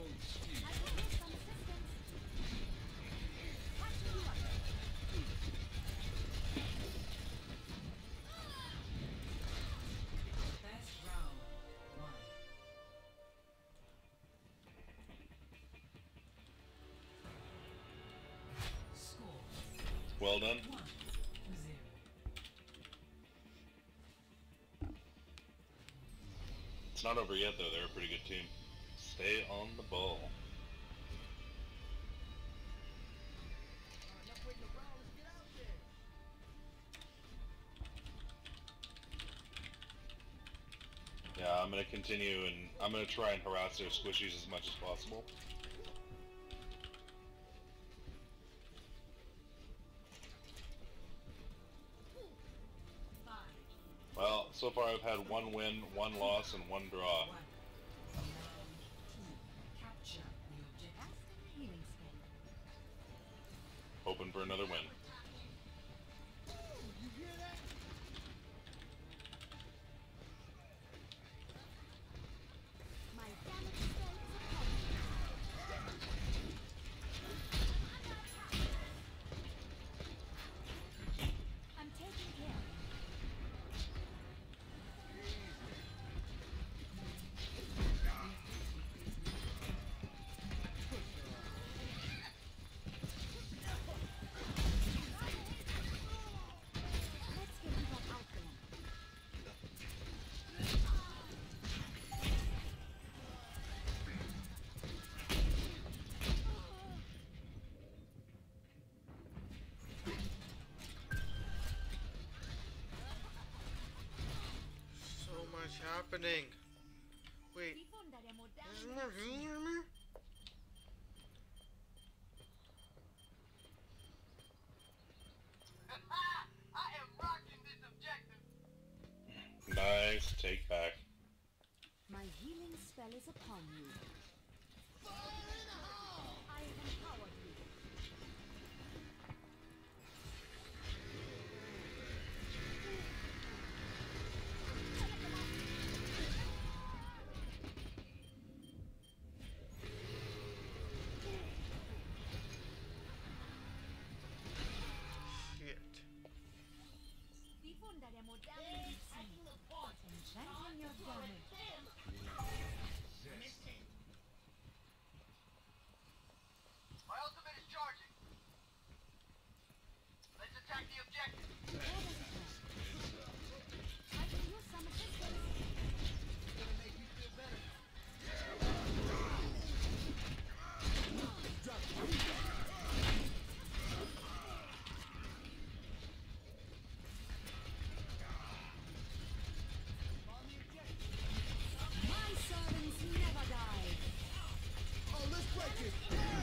Well done. It's not over yet, though. They're a pretty good team. Stay on the ball. Yeah, I'm gonna continue, and I'm gonna try and harass their squishies as much as possible. Well, so far I've had 1 win, 1 loss, and 1 draw. Hoping for another win. Happening. Wait, isn't there healing armor? I am rocking this objective. Nice take back. My healing spell is upon you. Fire in the hole! I have empowered you. Enchanting your damage. My ultimate is charging. Let's attack the objective. I can use some assistance. It's gonna make you feel better. My servants never die. Oh, let's break it.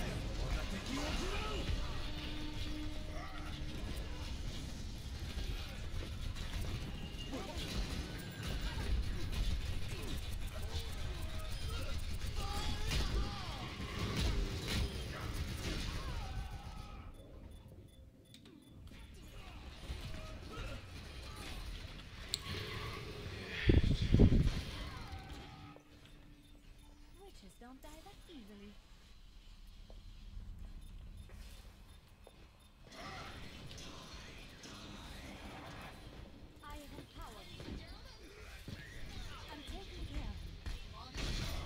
Witches don't die that easily. I have empowered you. I'm taking care of you.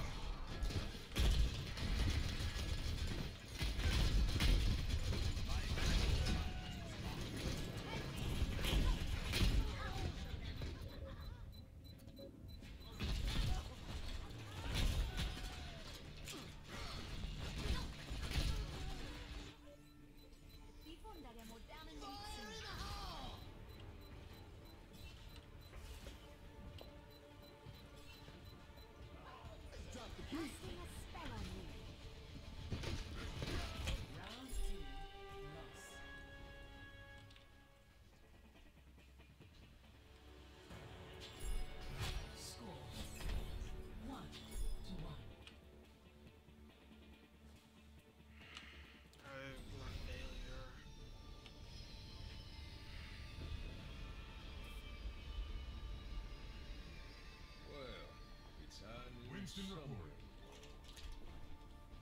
Diffonderemo damage soon. Casting a spell on you. Round 2, loss. Score 1-1. I'm a failure. Well, it's on Winston somewhere. reporting.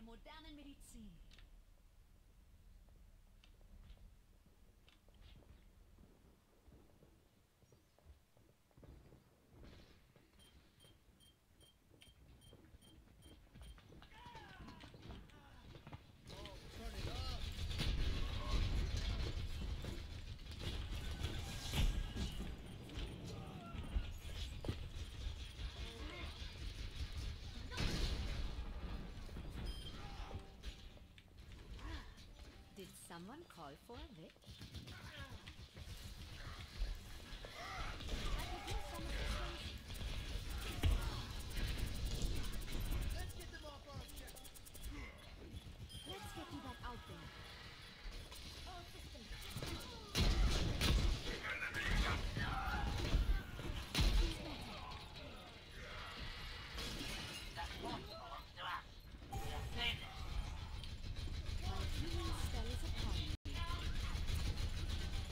modernen Medizin. Turn it up. Did someone call for a witch? I could use some assistance. Let's get them off our objective. Let's get you back out there. All systems. My healing spell is upon you.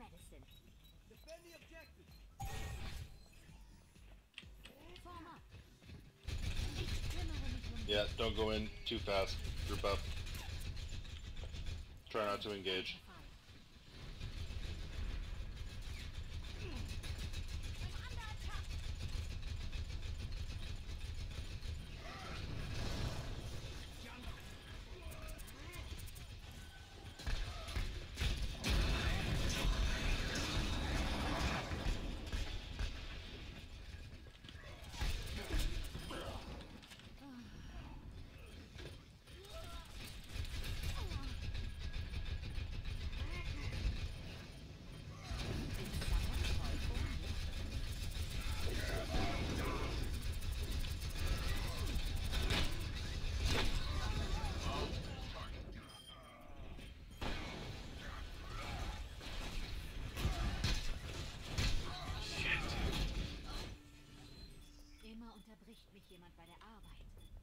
medicine. Defend the objective. Form up. Ich kümmere mich um Yeah, don't go in too fast. Group up. Try not to engage. Immer unterbricht mich jemand bei der Arbeit.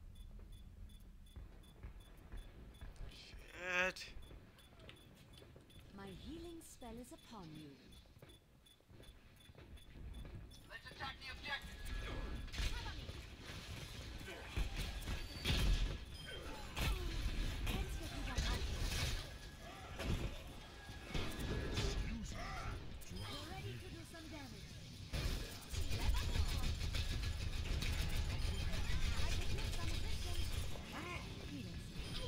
Shit. My healing spell is upon you. Let's attack the objective. Let's get you back out there. You're ready to do some damage. I can use some assistance. Healing spell.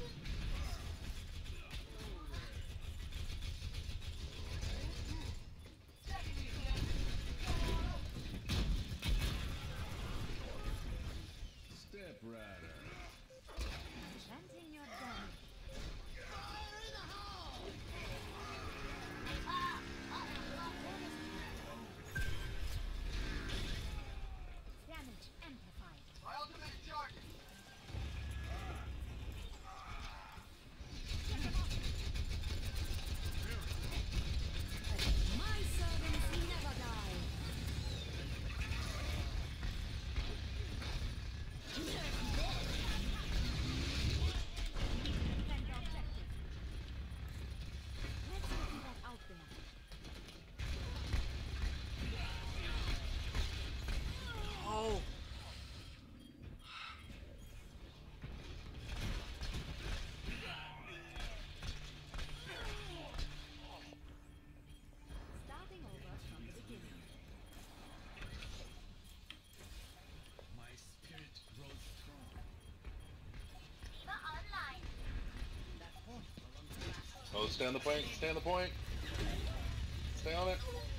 Step Rider. Preventing your damage. Damage amplified. My ultimate is charging. My servants never die. Defend the objective. Let's get you back out there. Oh. Starting over from the beginning. My spirit grows strong. Oh, stay on the point. Stay on the point. Stay on it.